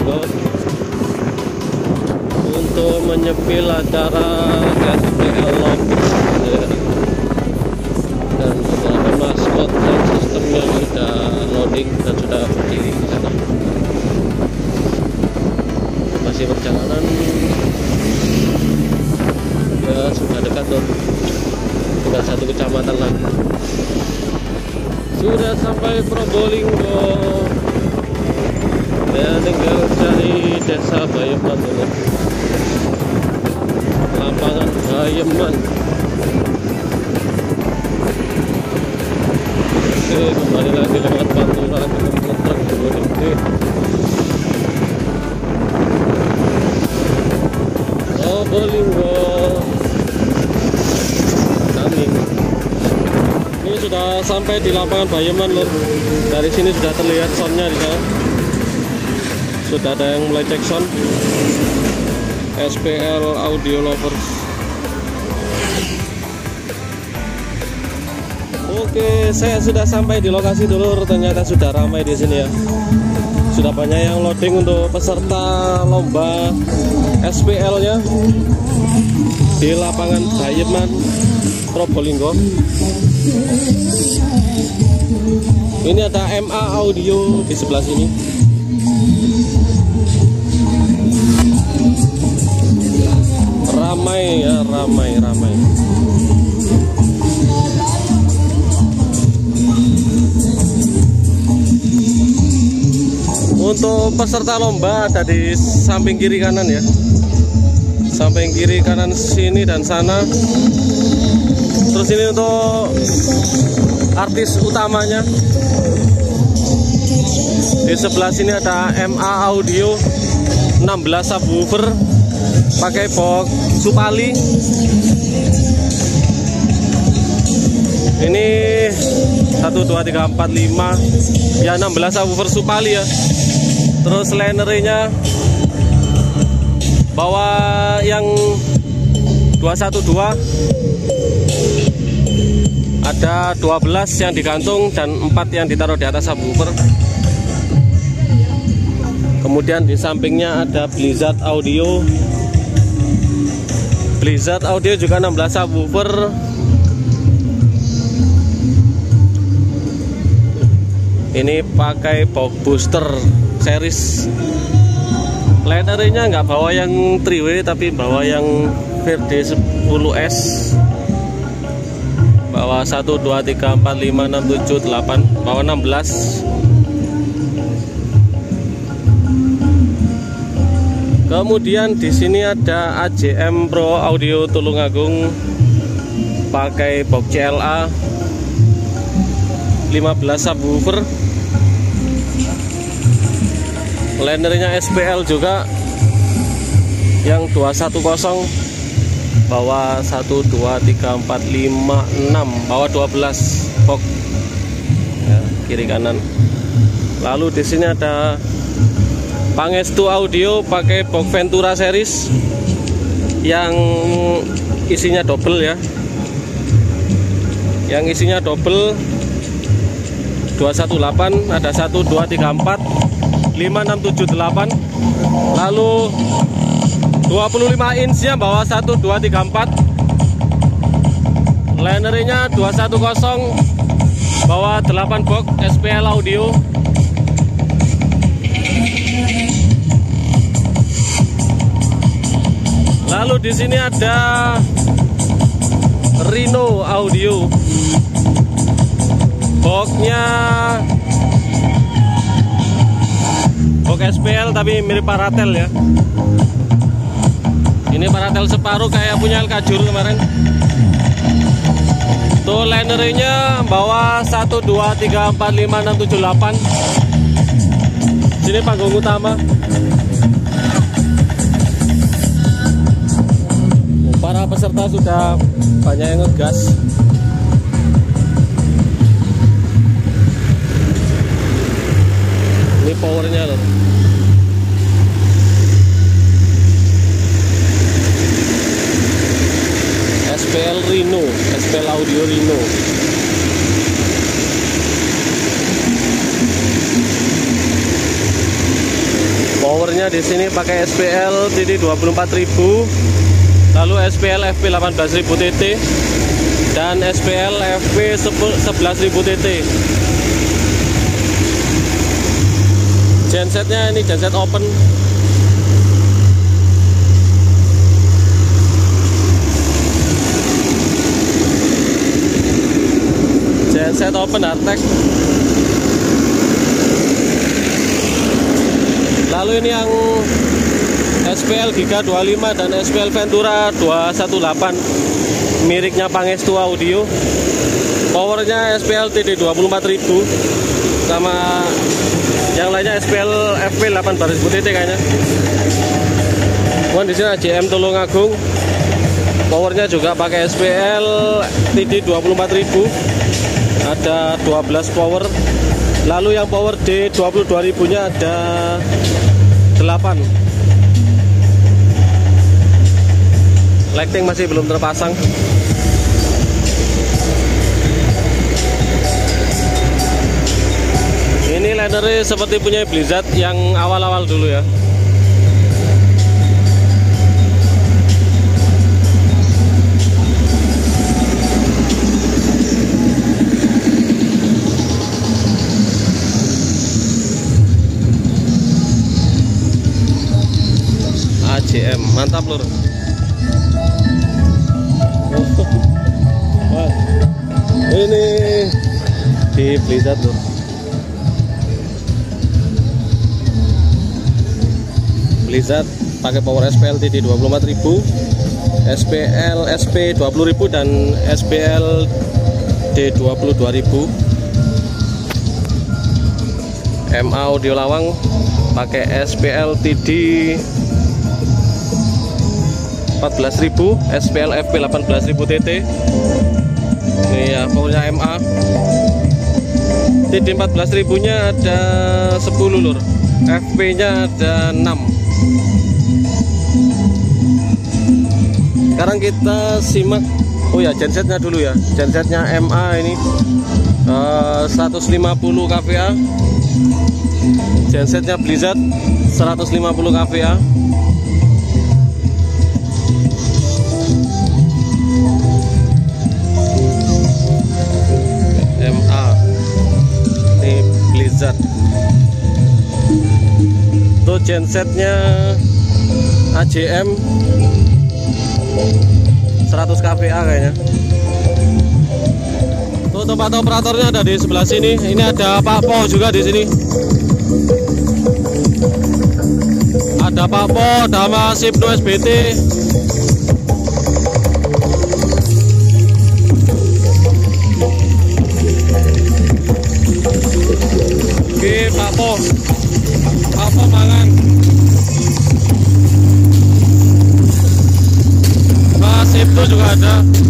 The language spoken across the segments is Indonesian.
Probolinggo untuk menyepil acara SPL Lovers ya. Dan beberapa maskot dan sistemnya sudah loading dan sudah berdiri di sana. Masih perjalanan ya, sudah dekat tuh, tinggal 1 kecamatan lagi. Sudah sampai Probolinggo ya, tinggal cari desa Bayeman dulu, lapangan Bayeman. Oke, kembali lagi lewat Pantura ke truk dulu nih. Probolinggo coming. Ini sudah sampai di lapangan Bayeman lur. Dari sini sudah terlihat soundnya di sana. Sudah ada yang mulai cek sound. SPL Audio Lovers. Oke, saya sudah sampai di lokasi dulu. Ternyata sudah ramai di sini ya. Sudah banyak yang loading untuk peserta lomba SPL-nya di lapangan Bayeman Probolinggo. Ini ada MA Audio di sebelah sini. Ramai ya, ramai. Untuk peserta lomba ada di samping kiri kanan ya, samping kiri kanan sini dan sana. Terus ini untuk artis utamanya. Di sebelah sini ada MA Audio 16 subwoofer pakai box Supali. Ini 1 2 3 4 5 ya, 16 subwoofer Supali ya. Terus linernya bawa yang 212, ada 12 yang digantung dan 4 yang ditaruh di atas subwoofer. Kemudian di sampingnya ada Blizzard Audio. Blizzard Audio juga 16 subwoofer. Ini pakai box booster series. Linernya nggak bawa yang 3W tapi bawa yang VD 10S. Bawa 1 2 3 4 5 6 7 8, bawa 16. Kemudian di sini ada AJM Pro Audio Tulungagung pakai box CLA 15 subwoofer. Linernya SPL juga yang 210, bawa 1 2 3 4 5 6, bawa 12 box ya, kiri kanan. Lalu di sini ada Pangestu Audio pakai box Ventura series yang isinya double ya, yang isinya double 218, ada 1 2 3 4 5 6 7 8. Lalu 25 inch-nya bawa 1 2 3 4. Linernya 210, bawa 8 box SPL Audio. Lalu di sini ada Rino Audio. Boxnya box SPL tapi mirip Paratel ya. Ini Paratel separuh kayak punya Elkajur kemarin. Tuh linernya bawa 1 2 3 4 5 6 7 8. Sini panggung utama. Para peserta sudah banyak yang ngegas. Ini powernya loh. SPL Rino, SPL Audio Rino. Powernya di sini pakai SPL TD 24.000, lalu SPL FP 18.000 TT dan SPL FP 11.000 TT. Gensetnya ini genset open. Genset open Artek. Lalu ini yang SPL Giga 25 dan SPL Ventura 218 miliknya Pangestu Audio. Powernya SPL TD 24.000 sama yang lainnya SPL FP 18.000 TT kayaknya. Kemudian di sini AJM Tulungagung. Powernya juga pakai SPL TD 24.000. Ada 12 power. Lalu yang power D 22.000 nya ada 8. Lighting masih belum terpasang. Ini linernya seperti punya Blizzard yang awal-awal dulu ya. AJM, mantap lur. Wah, ini di Blizzard lur. Blizzard pakai power SPL TD 24.000, SPL SP 20.000 dan SPL D 22.000. MA Audio Lawang pakai SPL TD 14.000, SPL FP 18.000 TT. Ini ya powernya MA. TD 14.000 nya ada 10 lur, FP nya ada 6. Sekarang kita simak, oh ya gensetnya dulu ya. Gensetnya MA ini 150 kVA. Gensetnya Blizzard 150 kVA. MA ini Blizzard. Tuh gensetnya AJM 100 kVA kayaknya. Tuh tempat operatornya ada di sebelah sini. Ini ada Pak Po juga di sini. Ada Pak Po, ada Mas Ibnu SBT. Oke, Pak Po. Pak Po mangan. Mas Ibnu juga ada.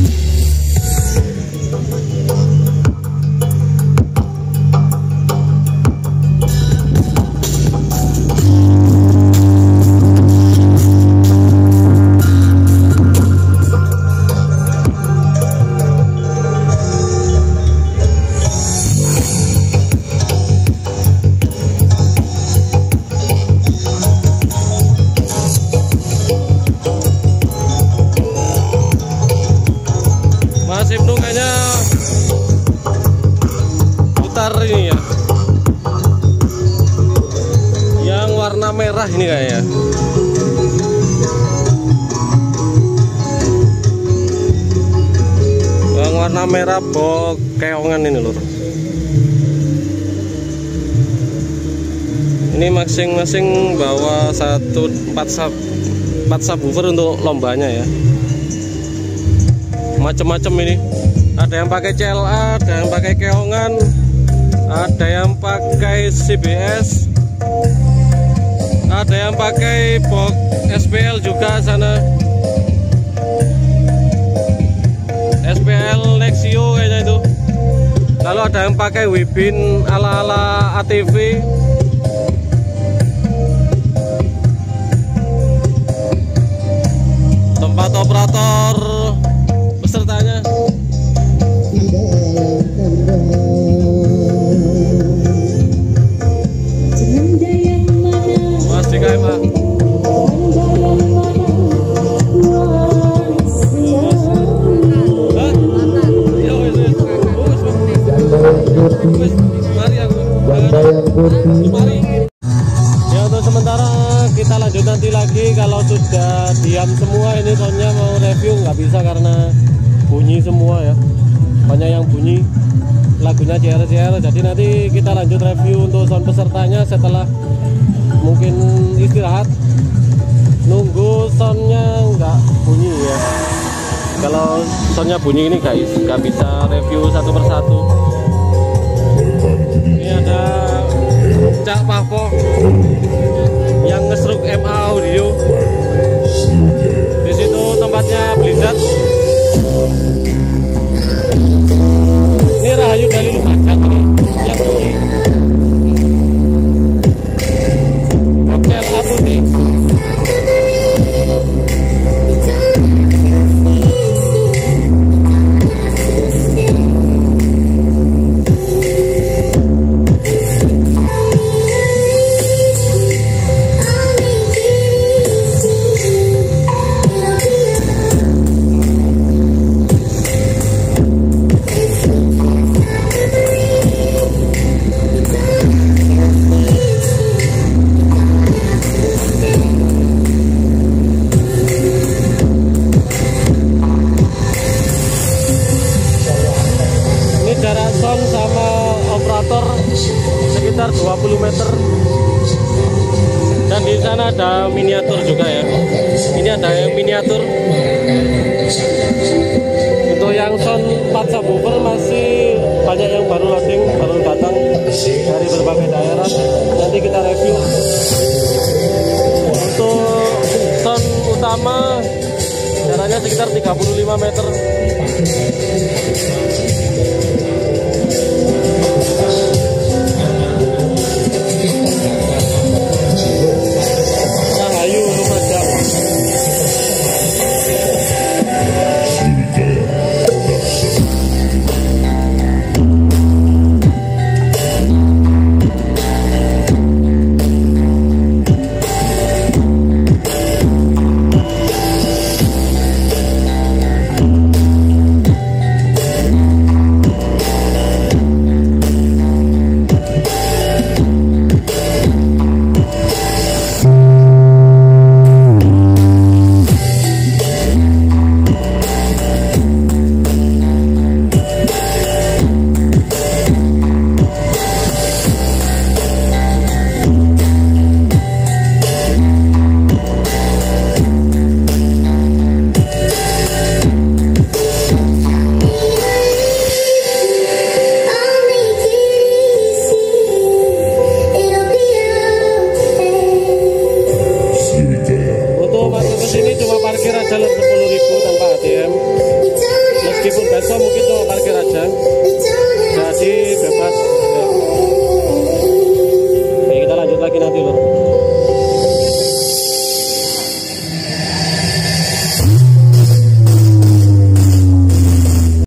Mas Ibnu kayaknya putar ini ya, yang warna merah ini kayaknya. Yang warna merah bok keongan ini lur. Ini masing-masing bawa 4 subwoofer untuk lombanya ya. Macam-macam ini. Ada yang pakai CLA, ada yang pakai keongan, ada yang pakai CBS, ada yang pakai box SPL juga sana. SPL Nexio kayaknya itu. Lalu ada yang pakai Wibin ala-ala ATV. Tempat operator pesertanya. Mas DKM kita lanjut nanti lagi. Kalau sudah diam semua ini soundnya mau review nggak bisa karena bunyi semua ya, banyak yang bunyi lagunya CR. Jadi nanti kita lanjut review untuk sound pesertanya setelah mungkin istirahat, nunggu soundnya nggak bunyi ya. Kalau soundnya bunyi ini nggak bisa review satu persatu. Ini ada Cak Pavo yang ngesruk MA Audio. Di situ tempatnya Blizzard. Ini Rahayu dari Lumajang yang bunyi. Hotel Aputi. Jarak sound sama operator sekitar 20 meter. Dan di sana ada miniatur juga ya. Ini ada yang miniatur. Untuk yang sound 4 subwoofer masih banyak yang baru loading, baru datang dari berbagai daerah. Nanti kita review. Untuk sound utama jaraknya sekitar 35 meter. Rahayu Lumajang. Jalur 10.000 tanpa ATM. Meskipun besok mungkin cuma parkir aja.